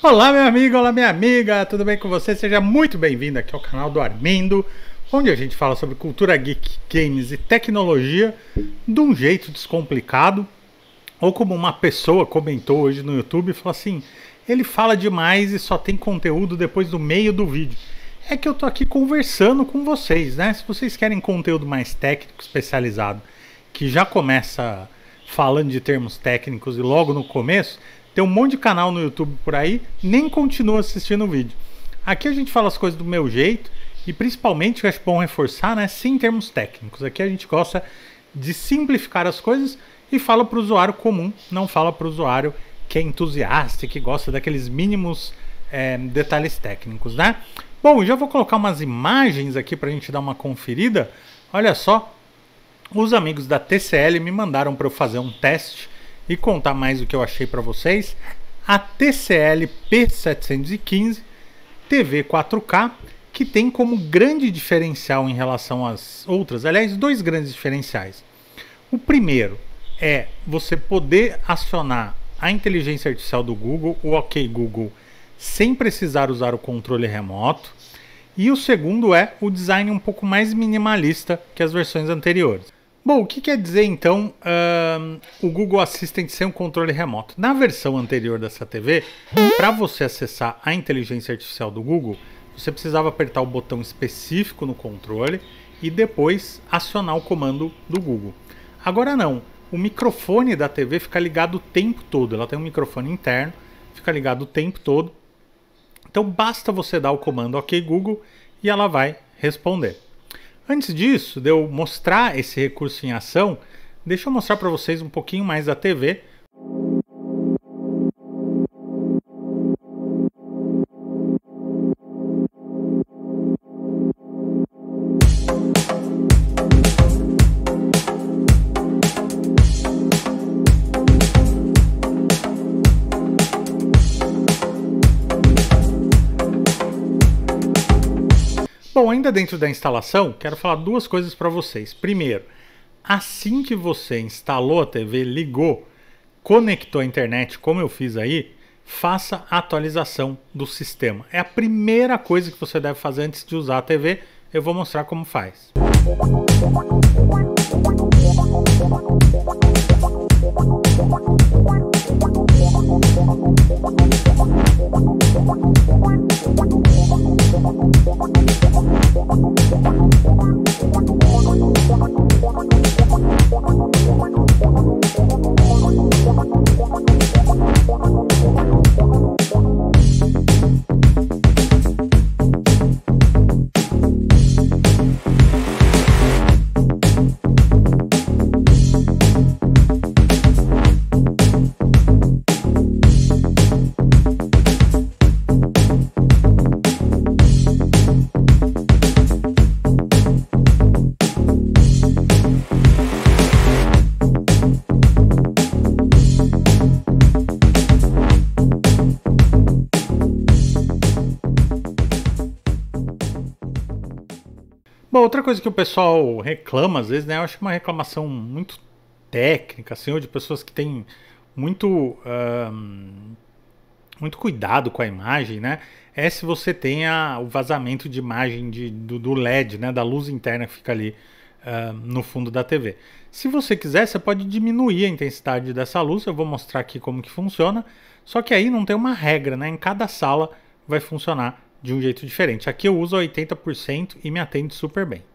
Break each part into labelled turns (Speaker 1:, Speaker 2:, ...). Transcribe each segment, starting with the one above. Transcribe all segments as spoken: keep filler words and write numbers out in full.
Speaker 1: Olá meu amigo, olá minha amiga, tudo bem com você? Seja muito bem-vindo aqui ao canal do Armindo, onde a gente fala sobre cultura geek, games e tecnologia de um jeito descomplicado. Ou como uma pessoa comentou hoje no YouTube, falou assim, ele fala demais e só tem conteúdo depois do meio do vídeo. É que eu tô aqui conversando com vocês, né? Se vocês querem conteúdo mais técnico, especializado, que já começa falando de termos técnicos e logo no começo, tem um monte de canal no YouTube por aí, nem continua assistindo o vídeo. Aqui a gente fala as coisas do meu jeito e principalmente, eu acho bom reforçar, né, sem termos técnicos. Aqui a gente gosta de simplificar as coisas e fala para o usuário comum, não fala para o usuário que é entusiasta e que gosta daqueles mínimos é, detalhes técnicos, né? Bom, já vou colocar umas imagens aqui para a gente dar uma conferida. Olha só, os amigos da T C L me mandaram para eu fazer um teste e contar mais o que eu achei para vocês. A T C L P setecentos e quinze T V quatro K, que tem como grande diferencial em relação às outras, aliás, dois grandes diferenciais. O primeiro é você poder acionar a inteligência artificial do Google, o OK Google, sem precisar usar o controle remoto. E o segundo é o design um pouco mais minimalista que as versões anteriores. Bom, o que quer dizer então uh, o Google Assistant sem um controle remoto? Na versão anterior dessa T V, para você acessar a inteligência artificial do Google, você precisava apertar o botão específico no controle e depois acionar o comando do Google. Agora não, o microfone da T V fica ligado o tempo todo, ela tem um microfone interno, fica ligado o tempo todo. Então basta você dar o comando OK Google e ela vai responder. Antes disso, de eu mostrar esse recurso em ação, deixa eu mostrar para vocês um pouquinho mais da T V. Bom, ainda dentro da instalação, quero falar duas coisas para vocês. Primeiro, assim que você instalou a T V, ligou, conectou a internet, como eu fiz aí, faça a atualização do sistema. É a primeira coisa que você deve fazer antes de usar a T V. Eu vou mostrar como faz. Bom, outra coisa que o pessoal reclama às vezes, né? Eu acho uma reclamação muito técnica, assim, ou de pessoas que têm muito, um, muito cuidado com a imagem, né? É se você tem a, o vazamento de imagem de, do, do L E D, né? Da luz interna que fica ali uh, no fundo da T V. Se você quiser, você pode diminuir a intensidade dessa luz. Eu vou mostrar aqui como que funciona. Só que aí não tem uma regra, né? Em cada sala vai funcionar de um jeito diferente. Aqui eu uso oitenta por cento e me atende super bem.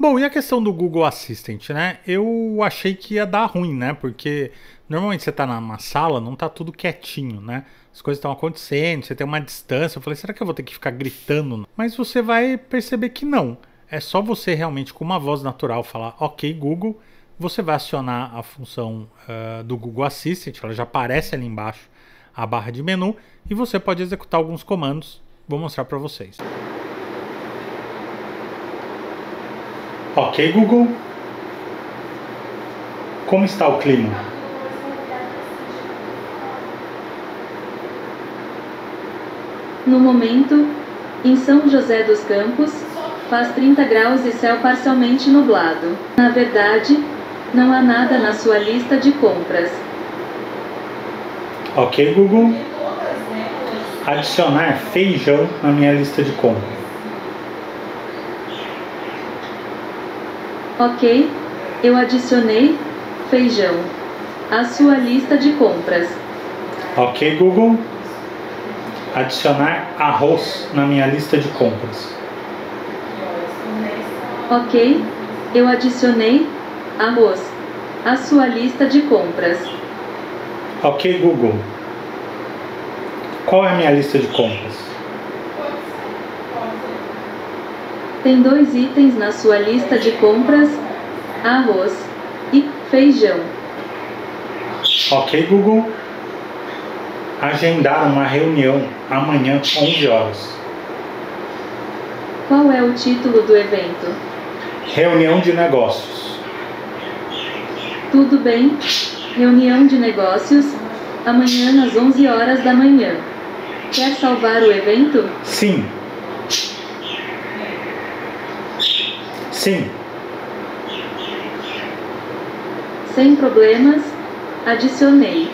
Speaker 1: Bom, e a questão do Google Assistant, né? Eu achei que ia dar ruim, né? Porque normalmente você tá numa sala, não tá tudo quietinho, né? As coisas estão acontecendo, você tem uma distância. Eu falei, será que eu vou ter que ficar gritando? Mas você vai perceber que não. É só você realmente, com uma voz natural, falar ok, Google. Você vai acionar a função uh, do Google Assistant, ela já aparece ali embaixo, a barra de menu, e você pode executar alguns comandos. Vou mostrar para vocês. Ok, Google. Como está o clima?
Speaker 2: No momento, em São José dos Campos, faz trinta graus e céu parcialmente nublado. Na verdade, não há nada na sua lista de compras.
Speaker 1: Ok, Google. Adicionar feijão na minha lista de compras.
Speaker 2: Ok, eu adicionei feijão à sua lista de compras.
Speaker 1: Ok, Google. Adicionar arroz na minha lista de compras.
Speaker 2: Ok, eu adicionei arroz à sua lista de compras.
Speaker 1: Ok, Google. Qual é a minha lista de compras?
Speaker 2: Tem dois itens na sua lista de compras: arroz e feijão.
Speaker 1: Ok, Google. Agendar uma reunião amanhã às onze horas.
Speaker 2: Qual é o título do evento?
Speaker 1: Reunião de negócios.
Speaker 2: Tudo bem. Reunião de negócios, amanhã às onze horas da manhã. Quer salvar o evento?
Speaker 1: Sim. Sim.
Speaker 2: Sem problemas. Adicionei.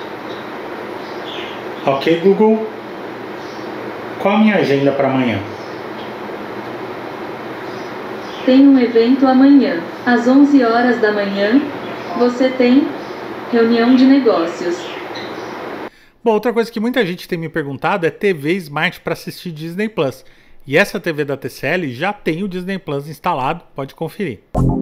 Speaker 1: Ok, Google. Qual a minha agenda para amanhã?
Speaker 2: Tem um evento amanhã, às onze horas da manhã. Você tem reunião de negócios.
Speaker 1: Bom, outra coisa que muita gente tem me perguntado é T V Smart para assistir Disney Plus. E essa T V da T C L já tem o Disney Plus instalado, pode conferir.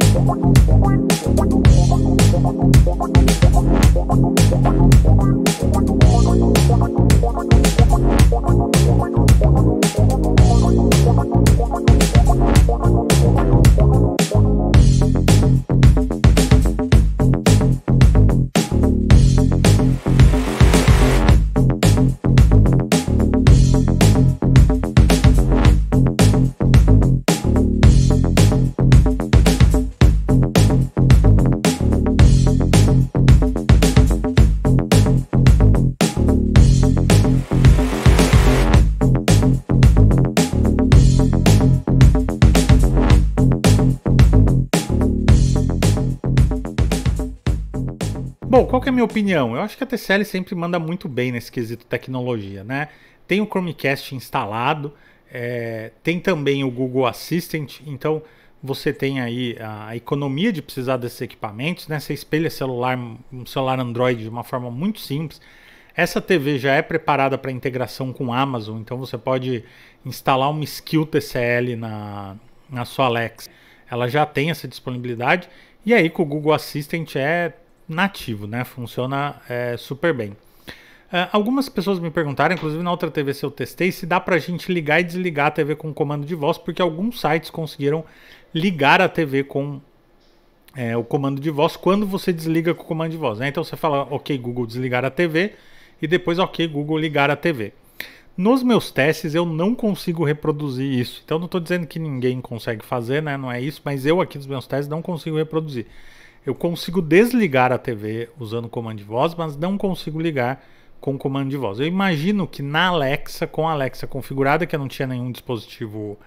Speaker 1: Bom, qual que é a minha opinião? Eu acho que a T C L sempre manda muito bem nesse quesito tecnologia, né? Tem o Chromecast instalado, é, tem também o Google Assistant, então você tem aí a economia de precisar desses equipamentos, né? Você espelha celular, um celular Android de uma forma muito simples. Essa T V já é preparada para integração com Amazon, então você pode instalar uma skill T C L na, na sua Alexa. Ela já tem essa disponibilidade, e aí com o Google Assistant é nativo, né? Funciona é, super bem. Uh, algumas pessoas me perguntaram, inclusive na outra T V se eu testei, se dá pra gente ligar e desligar a T V com comando de voz, porque alguns sites conseguiram ligar a T V com é, o comando de voz quando você desliga com o comando de voz, né? Então você fala, ok, Google, desligar a T V, e depois, ok, Google, ligar a T V. Nos meus testes eu não consigo reproduzir isso, então não estou dizendo que ninguém consegue fazer, né? Não é isso, mas eu aqui nos meus testes não consigo reproduzir. Eu consigo desligar a T V usando o comando de voz, mas não consigo ligar com o comando de voz. Eu imagino que na Alexa, com a Alexa configurada, que eu não tinha nenhum dispositivo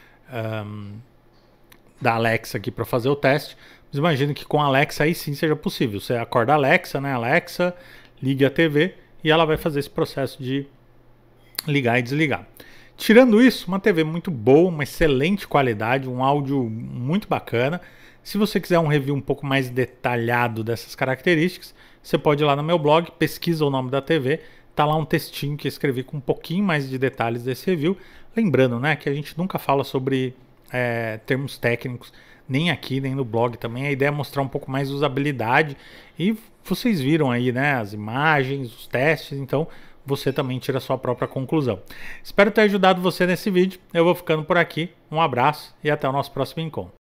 Speaker 1: um, da Alexa aqui para fazer o teste, mas imagino que com a Alexa aí sim seja possível. Você acorda a Alexa, né? Alexa, ligue a T V e ela vai fazer esse processo de ligar e desligar. Tirando isso, uma T V muito boa, uma excelente qualidade, um áudio muito bacana. Se você quiser um review um pouco mais detalhado dessas características, você pode ir lá no meu blog, pesquisa o nome da T V, tá lá um textinho que eu escrevi com um pouquinho mais de detalhes desse review. Lembrando, né, que a gente nunca fala sobre é, termos técnicos nem aqui, nem no blog também. A ideia é mostrar um pouco mais usabilidade e vocês viram aí, né, as imagens, os testes, então você também tira a sua própria conclusão. Espero ter ajudado você nesse vídeo. Eu vou ficando por aqui. Um abraço e até o nosso próximo encontro.